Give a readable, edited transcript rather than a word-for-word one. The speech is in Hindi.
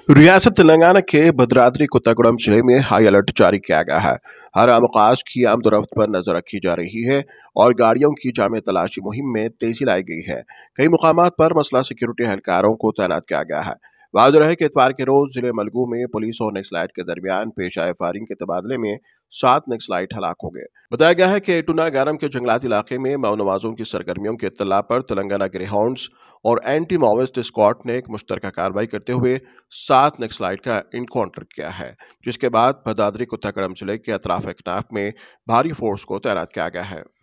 रियासत तेलंगाना के भद्राद्री कोत्तागुड़म जिले में हाई अलर्ट जारी किया गया है। हर आमखास की आमदोरफ्त पर नजर रखी जा रही है और गाड़ियों की जामे तलाशी मुहिम में तेजी लाई गई है। कई मुकामात पर मसला सिक्योरिटी एहलकारों को तैनात किया गया है। वाज़ेह है कि इतवार के रोज जिले मलगू में पुलिस और नक्सलाइट के दरमियान पेश आए फायरिंग के तबादले में 7 नक्सलाइट हलाक हो गए। बताया गया है कि एटूना गारम के जंगलात इलाके में माओनवाजों की सरगर्मियों की इत्तला पर तेलंगाना ग्रेहाउंड्स और एंटी माओइस्ट स्क्वाड ने एक मुश्तरका कार्रवाई करते हुए 7 नक्सलाइट का इनकाउंटर किया है, जिसके बाद भद्राद्री कोत्तागुड़म जिले के अतराफ अकनाफ में भारी फोर्स को तैनात किया गया है।